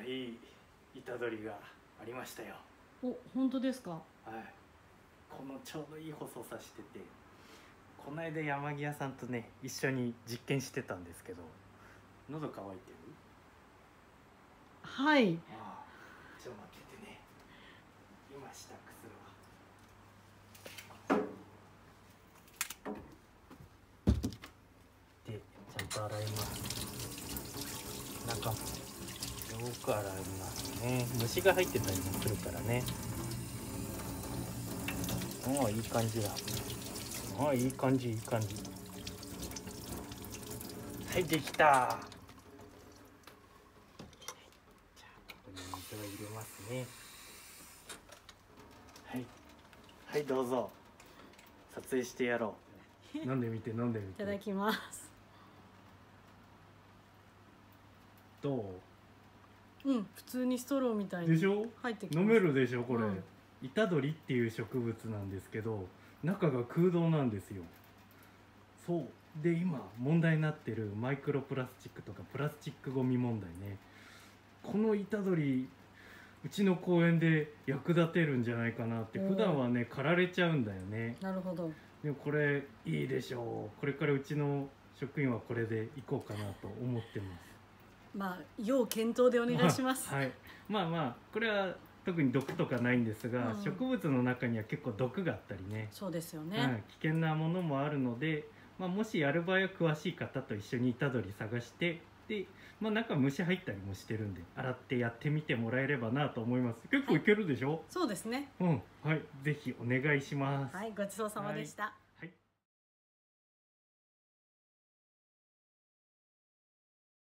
いい板取りがありましたよ。 お、本当ですか。 はい。このちょうどいい細さしてて、この間山際さんとね一緒に実験してたんですけど、喉乾いてる？ はい。 ああ、ちょっと待っててね。今支度するわ。で、ちゃんと洗います。中もよく洗いますね。虫が入ってたりもするからね。ああ、いい感じだ。ああ、いい感じ、いい感じ。はい、できた。はい、じゃあここに水を入れますね。はい、はい、どうぞ。撮影してやろう。飲んでみて、飲んでみて。 いただきます。 どうん、普通にストローみたいにうでしょ？ 入ってきます。 飲めるでしょこれ、 うん、 板取りっていう植物なんですけど、中が空洞なんですよ。そうで、今問題になってるマイクロプラスチックとかプラスチックゴミ問題ね。この板取りうちの公園で役立てるんじゃないかなって。普段はね刈られちゃうんだよね。 なるほど。 でもこれいいでしょう。これからうちの職員はこれで行こうかなと思ってます。 まあ、要検討でお願いします。 はい。まあまあこれは特に毒とかないんですが、 うん、 植物の中には結構毒があったりね、 そうですよはい、 ね。 危険なものもあるので、まあ、もしやる場合は詳しい方と一緒に板取り探して、で、まあ、中虫入ったりもしてるんで洗ってやってみてもらえればなと思います。結構いけるでしょ？ そうですね。 うん、はい、ぜひお願いします。 はい、ごちそうさまでした。